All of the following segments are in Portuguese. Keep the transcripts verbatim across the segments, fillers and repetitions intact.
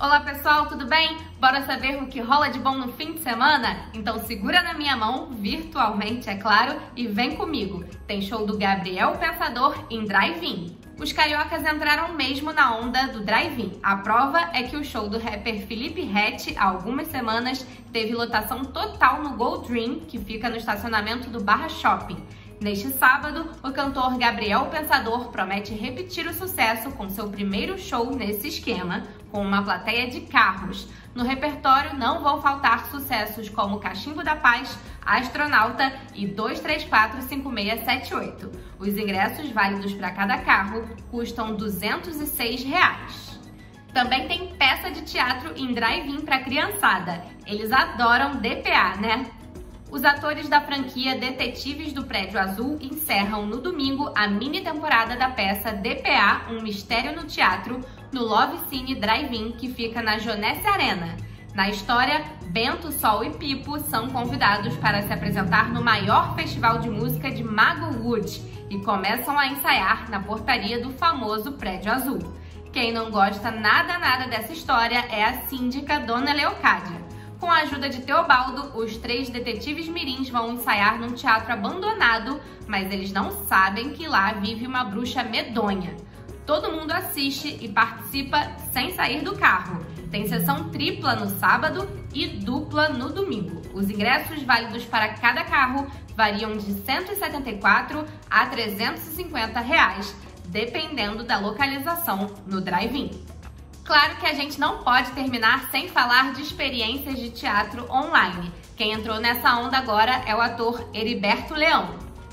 Olá pessoal, tudo bem? Bora saber o que rola de bom no fim de semana? Então segura na minha mão, virtualmente é claro, e vem comigo. Tem show do Gabriel Pensador em Drive-In. Os cariocas entraram mesmo na onda do Drive-In. A prova é que o show do rapper Felipe Ret, há algumas semanas, teve lotação total no Gold Dream, que fica no estacionamento do Barra Shopping. Neste sábado, o cantor Gabriel Pensador promete repetir o sucesso com seu primeiro show nesse esquema, com uma plateia de carros. No repertório não vão faltar sucessos como Cachimbo da Paz, Astronauta e dois três quatro cinco seis sete oito. Os ingressos válidos para cada carro custam duzentos e seis reais. Também tem peça de teatro em drive-in para criançada. Eles adoram D P A, né? Os atores da franquia Detetives do Prédio Azul encerram no domingo a mini temporada da peça D P A, Um Mistério no Teatro, no Love Cine Drive-In, que fica na Jonessi Arena. Na história, Bento, Sol e Pipo são convidados para se apresentar no maior festival de música de Magowood e começam a ensaiar na portaria do famoso Prédio Azul. Quem não gosta nada nada dessa história é a síndica Dona Leocádia. Com a ajuda de Teobaldo, os três detetives mirins vão ensaiar num teatro abandonado, mas eles não sabem que lá vive uma bruxa medonha. Todo mundo assiste e participa sem sair do carro. Tem sessão tripla no sábado e dupla no domingo. Os ingressos válidos para cada carro variam de cento e setenta e quatro a trezentos e cinquenta reais, dependendo da localização no drive-in. Claro que a gente não pode terminar sem falar de experiências de teatro online. Quem entrou nessa onda agora é o ator Heriberto Leão.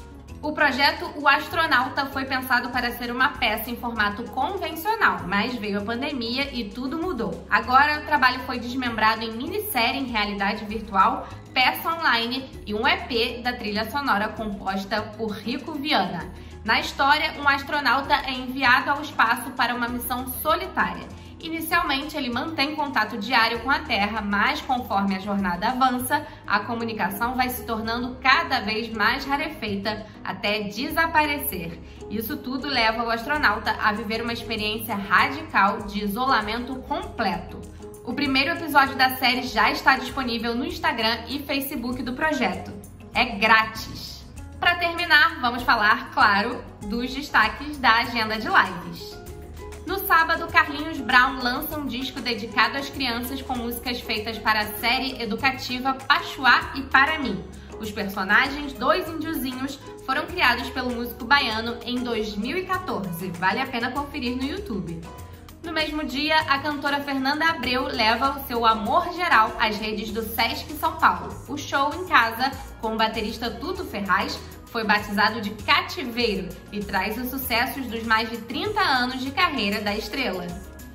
O projeto O Astronauta foi pensado para ser uma peça em formato convencional, mas veio a pandemia e tudo mudou. Agora o trabalho foi desmembrado em minissérie em realidade virtual, peça online e um E P da trilha sonora composta por Rico Viana. Na história, um astronauta é enviado ao espaço para uma missão solitária. Inicialmente, ele mantém contato diário com a Terra, mas conforme a jornada avança, a comunicação vai se tornando cada vez mais rarefeita até desaparecer. Isso tudo leva o astronauta a viver uma experiência radical de isolamento completo. O primeiro episódio da série já está disponível no Instagram e Facebook do projeto. É grátis! Para terminar, vamos falar, claro, dos destaques da agenda de lives. No sábado, Carlinhos Brown lança um disco dedicado às crianças com músicas feitas para a série educativa Pachuá e Para Mim. Os personagens, dois índiozinhos, foram criados pelo músico baiano em dois mil e quatorze. Vale a pena conferir no YouTube. No mesmo dia, a cantora Fernanda Abreu leva o seu amor geral às redes do Sesc São Paulo. O show em casa, com o baterista Tuto Ferraz, foi batizado de Cativeiro e traz os sucessos dos mais de trinta anos de carreira da estrela.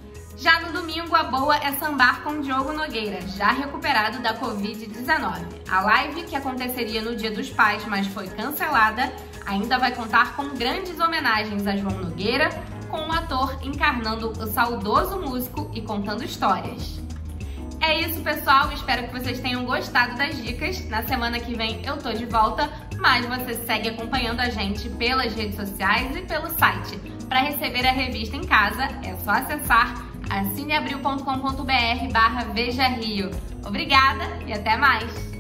Já no domingo, a boa é sambar com Diogo Nogueira, já recuperado da covid dezenove. A live, que aconteceria no Dia dos Pais, mas foi cancelada, ainda vai contar com grandes homenagens a João Nogueira, com o ator encarnando o saudoso músico e contando histórias. É isso, pessoal. Espero que vocês tenham gostado das dicas. Na semana que vem eu tô de volta, mas você segue acompanhando a gente pelas redes sociais e pelo site. Para receber a revista em casa, é só acessar cineabril ponto com ponto br barra Veja Rio. Obrigada e até mais!